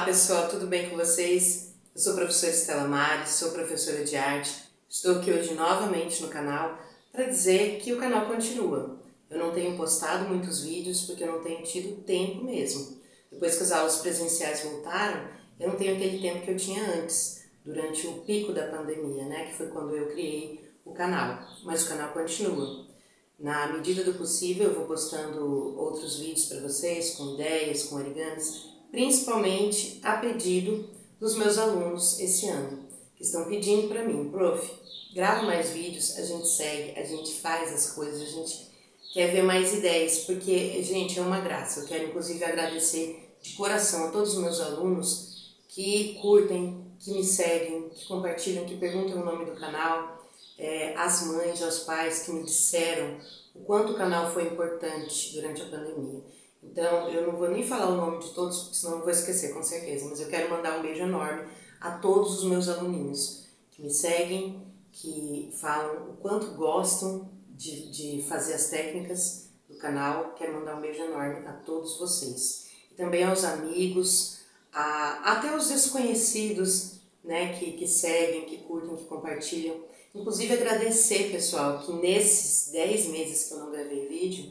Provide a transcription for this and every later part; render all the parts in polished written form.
pessoal, tudo bem com vocês? Eu sou a professora Estela Mares, sou professora de arte. Estou aqui hoje novamente no canal para dizer que o canal continua. Eu não tenho postado muitos vídeos porque eu não tenho tido tempo mesmo. Depois que as aulas presenciais voltaram, eu não tenho aquele tempo que eu tinha antes, durante o pico da pandemia, né? Que foi quando eu criei o canal. Mas o canal continua. Na medida do possível, eu vou postando outros vídeos para vocês, com ideias, com origamis, principalmente a pedido dos meus alunos esse ano, que estão pedindo para mim: prof, grava mais vídeos, a gente segue, a gente faz as coisas, a gente quer ver mais ideias, porque, gente, é uma graça. Eu quero, inclusive, agradecer de coração a todos os meus alunos que curtem, que me seguem, que compartilham, que perguntam o nome do canal, as mães, aos pais que me disseram o quanto o canal foi importante durante a pandemia. Então, eu não vou nem falar o nome de todos, porque senão eu vou esquecer, com certeza. Mas eu quero mandar um beijo enorme a todos os meus aluninhos que me seguem, que falam o quanto gostam de fazer as técnicas do canal. Quero mandar um beijo enorme a todos vocês. E também aos amigos, até os desconhecidos, né, que seguem, que curtem, que compartilham. Inclusive agradecer, pessoal, que nesses 10 meses que eu não gravei vídeo,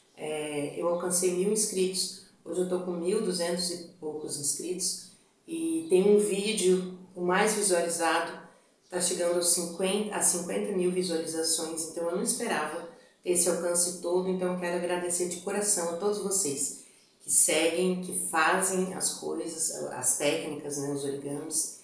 eu alcancei 1000 inscritos. Hoje eu estou com 1200 e poucos inscritos e tem um vídeo, o mais visualizado, está chegando a 50 mil visualizações, então eu não esperava ter esse alcance todo. Então eu quero agradecer de coração a todos vocês que seguem, que fazem as coisas, as técnicas, né, os origamis,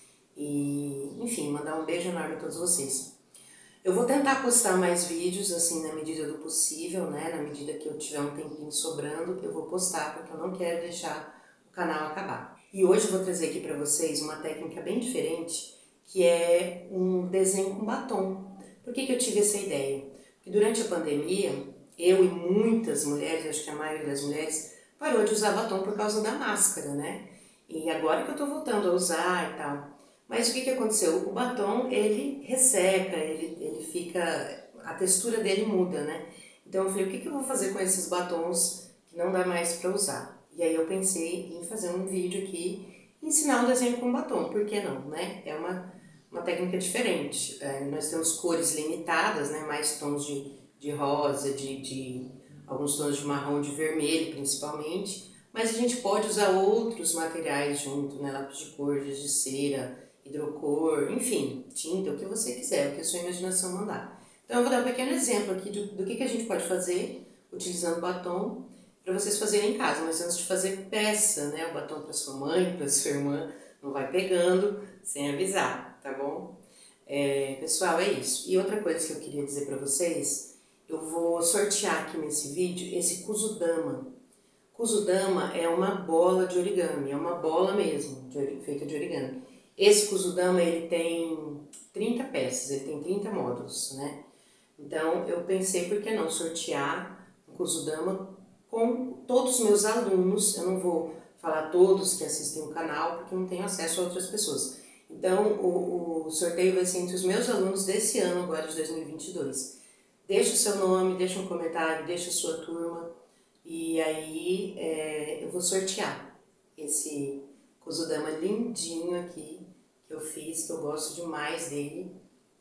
e enfim, mandar um beijo enorme a todos vocês. Eu vou tentar postar mais vídeos, assim, na medida do possível, né? Na medida que eu tiver um tempinho sobrando, eu vou postar, porque eu não quero deixar o canal acabar. E hoje eu vou trazer aqui para vocês uma técnica bem diferente, que é um desenho com batom. Por que eu tive essa ideia? Porque durante a pandemia, eu e muitas mulheres, acho que a maioria das mulheres, parou de usar batom por causa da máscara, né? E agora que eu tô voltando a usar e tal. Mas o que aconteceu? O batom, ele resseca, ele fica, a textura dele muda, né? Então eu falei, o que eu vou fazer com esses batons que não dá mais para usar? E aí eu pensei em fazer um vídeo aqui, ensinar um desenho com batom, por que não, né? É uma técnica diferente. Nós temos cores limitadas, né? Mais tons de rosa, de alguns tons de marrom, de vermelho principalmente, mas a gente pode usar outros materiais junto, né? Lápis de cor, giz de cera, hidrocor, enfim, tinta, o que você quiser, o que a sua imaginação mandar. Então eu vou dar um pequeno exemplo aqui do que a gente pode fazer utilizando batom para vocês fazerem em casa. Mas antes de fazer, peça, né, o batom para sua mãe, para sua irmã, não vai pegando sem avisar, tá bom? Pessoal, é isso. E outra coisa que eu queria dizer para vocês, eu vou sortear aqui nesse vídeo esse Kusudama. Kusudama é uma bola de origami, é uma bola mesmo, feita de origami. Esse Kusudama, ele tem 30 peças, ele tem 30 módulos, né? Então, eu pensei, por que não sortear o Kusudama com todos os meus alunos. Eu não vou falar todos que assistem o canal, porque eu não tenho acesso a outras pessoas. Então, o sorteio vai ser entre os meus alunos desse ano, agora de 2022. Deixa o seu nome, deixa um comentário, deixa a sua turma, e aí eu vou sortear esse Kusudama lindinho aqui, que eu fiz, que eu gosto demais dele,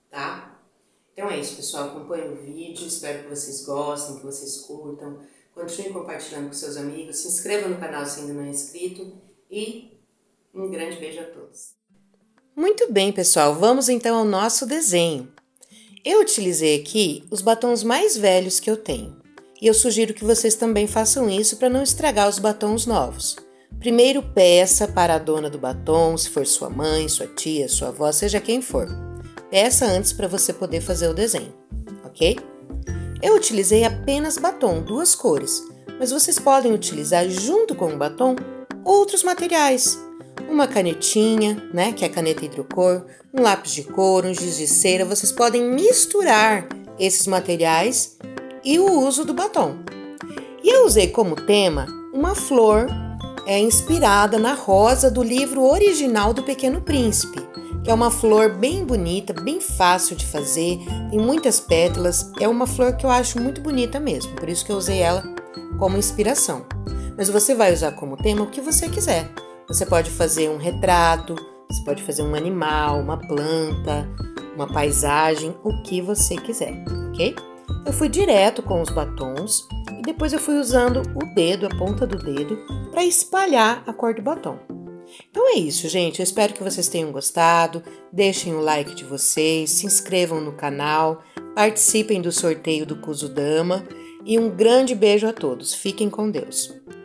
tá? Então é isso, pessoal, acompanhem o vídeo, espero que vocês gostem, que vocês curtam, continuem compartilhando com seus amigos, se inscreva no canal se ainda não é inscrito e um grande beijo a todos. Muito bem, pessoal, vamos então ao nosso desenho. Eu utilizei aqui os batons mais velhos que eu tenho e eu sugiro que vocês também façam isso para não estragar os batons novos. Primeiro peça para a dona do batom, se for sua mãe, sua tia, sua avó, seja quem for. Peça antes para você poder fazer o desenho, ok? Eu utilizei apenas batom, 2 cores, mas vocês podem utilizar junto com o batom outros materiais. Uma canetinha, né, que é a caneta hidrocor, um lápis de cor, um giz de cera. Vocês podem misturar esses materiais e o uso do batom. E eu usei como tema uma flor inspirada na rosa do livro original do Pequeno Príncipe, que é uma flor bem bonita, bem fácil de fazer, tem muitas pétalas, é uma flor que eu acho muito bonita mesmo, por isso que eu usei ela como inspiração. Mas você vai usar como tema o que você quiser. Você pode fazer um retrato, você pode fazer um animal, uma planta, uma paisagem, o que você quiser, ok? Eu fui direto com os batons e depois eu fui usando o dedo, a ponta do dedo, para espalhar a cor do batom. Então é isso, gente. Eu espero que vocês tenham gostado. Deixem o like de vocês, se inscrevam no canal, participem do sorteio do Kusudama e um grande beijo a todos. Fiquem com Deus.